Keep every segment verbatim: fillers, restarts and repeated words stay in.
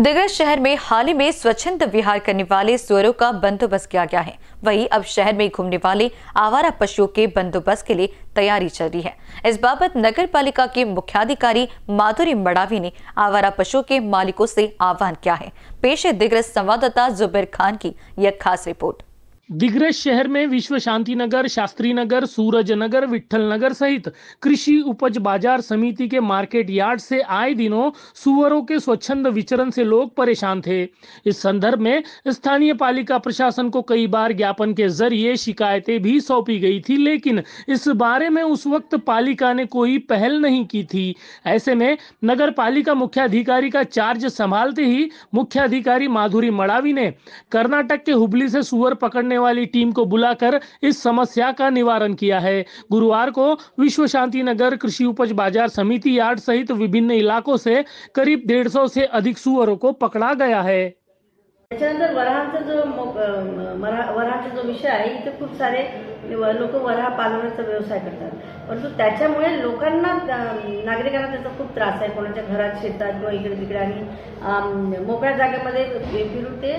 दिग्रस शहर में हाल ही में स्वच्छंद विहार करने वाले सुअरों का बंदोबस्त किया गया है। वहीं अब शहर में घूमने वाले आवारा पशुओं के बंदोबस्त के लिए तैयारी चल रही है। इस बाबत नगर पालिका के मुख्याधिकारी माधुरी मड़ावी ने आवारा पशुओं के मालिकों से आह्वान किया है। पेश है दिग्रस संवाददाता जुबैर खान की यह खास रिपोर्ट। दिग्रस शहर में विश्व शांति नगर, शास्त्री नगर, सूरज नगर, विठल नगर सहित कृषि उपज बाजार समिति के मार्केट यार्ड से आए दिनों सुअरों के स्वच्छंद विचरण से लोग परेशान थे। इस संदर्भ में स्थानीय पालिका प्रशासन को कई बार ज्ञापन के जरिए शिकायतें भी सौंपी गई थी, लेकिन इस बारे में उस वक्त पालिका ने कोई पहल नहीं की थी। ऐसे में नगर पालिका मुख्याधिकारी का चार्ज संभालते ही मुख्याधिकारी माधुरी मड़ावी ने कर्नाटक के हुबली से सुअर पकड़ने वाली टीम को बुलाकर इस समस्या का निवारण किया है। गुरुवार को विश्व शांति नगर कृषि उपज बाजार समिति यार्ड सहित विभिन्न इलाकों से करीब डेढ़ सौ से अधिक सुअरों को पकड़ा गया है। त्याच्यानंतर वराहांचा जो वराहांचा जो विषय आहे, इथे खूप सारे लोक वराह पालनाचा व्यवसाय करतात, परंतु त्याच्यामुळे लोकांना नागरिकांना त्याचा खूप त्रास आहे। कोणाच्या घरात, शेतात किंवा इकडे तिकडे आणि मोकळ्या जागेमध्ये फिरून ते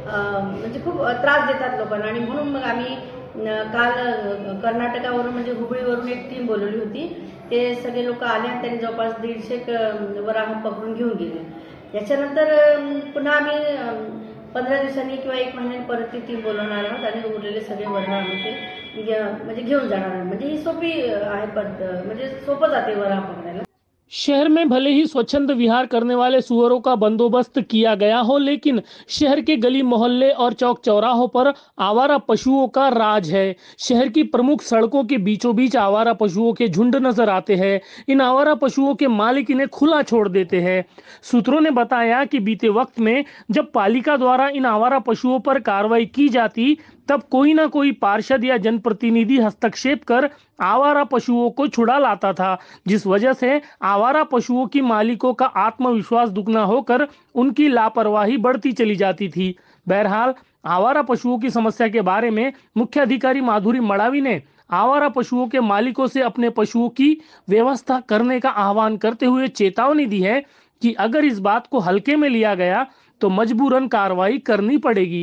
म्हणजे खूप त्रास देतात लोकांना। आणि म्हणून मग आम्ही काल कर्नाटकावरून म्हणजे हुबळीवरून एक टीम बोलवली होती। ते सगळे लोक आले आणि त्यांनी जवळपास दीडशे वराह पकडून घेऊन गेले। याच्यानंतर पुन्हा आम्ही पंधरा दिवसांनी किंवा एक महिन्यानी परत ती टीम बोलवणार आहोत आणि उरलेले सगळे वराह आम्ही ते म्हणजे घेऊन जाणार आहोत। म्हणजे ही सोपी आहे, म्हणजे सोपं जाते वराह पकडायला। शहर में भले ही स्वच्छंद विहार करने वाले सुअरों का बंदोबस्त किया गया हो, लेकिन शहर के गली मोहल्ले और चौक चौराहों पर आवारा पशुओं का राज है। शहर की प्रमुख सड़कों के बीचों बीच आवारा पशुओं के झुंड नजर आते हैं। इन आवारा पशुओं के मालिक इन्हें खुला छोड़ देते हैं। सूत्रों ने बताया कि बीते वक्त में जब पालिका द्वारा इन आवारा पशुओं पर कार्रवाई की जाती, तब कोई ना कोई पार्षद या जनप्रतिनिधि हस्तक्षेप कर आवारा पशुओं को छुड़ा लाता था, जिस वजह से आवारा पशुओं की मालिकों का आत्मविश्वास दुगना होकर उनकी लापरवाही बढ़ती चली जाती थी। बहरहाल आवारा पशुओं की समस्या के बारे में मुख्याधिकारी माधुरी मड़ावी ने आवारा पशुओं के मालिकों से अपने पशुओं की व्यवस्था करने का आह्वान करते हुए चेतावनी दी है कि अगर इस बात को हल्के में लिया गया तो मजबूरन कार्रवाई करनी पड़ेगी।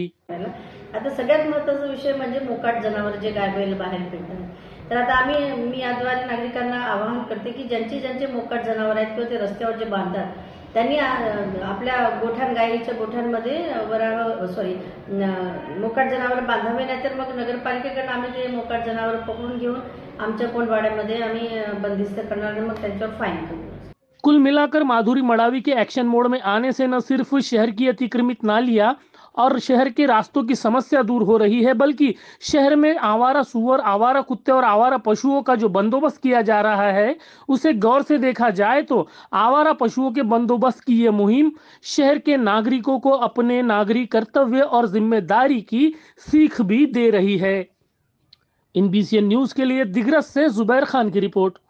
आता सगळ्यात महत्त्वाचा विषय म्हणजे मोकाट जनावर जे गाय बैल बाहेर फिरतात। तर आता आम्ही मी याद्वारे नागरिकांना आवाहन करते की ज्यांचे ज्यांचे मोकाट जनावर आहेत किंवा ते रस्त्यावर जे बांधतात, त्यांनी आपल्या गोठ्यान गायीच्या गोठ्यांमध्ये वराह सॉरी मोकाट जनावर बांधावे, नाहीतर मग नगरपालिकेकडून आम्ही ते मोकाट जनावर पकडून घेऊन आमच्या कोंडवाड्यामध्ये आम्ही बंदिस्त करणार आणि मग त्यांच्यावर फाईन करू। कुल मिलाकर माधुरी मड़ावी के एक्शन मोड में आने से न सिर्फ शहर की अतिक्रमित नालियां और शहर के रास्तों की समस्या दूर हो रही है, बल्कि शहर में आवारा सुअर, आवारा कुत्ते और आवारा पशुओं का जो बंदोबस्त किया जा रहा है, उसे गौर से देखा जाए तो आवारा पशुओं के बंदोबस्त की ये मुहिम शहर के नागरिकों को अपने नागरिक कर्तव्य और जिम्मेदारी की सीख भी दे रही है। इन बी सी एन न्यूज के लिए दिग्रस से जुबैर खान की रिपोर्ट।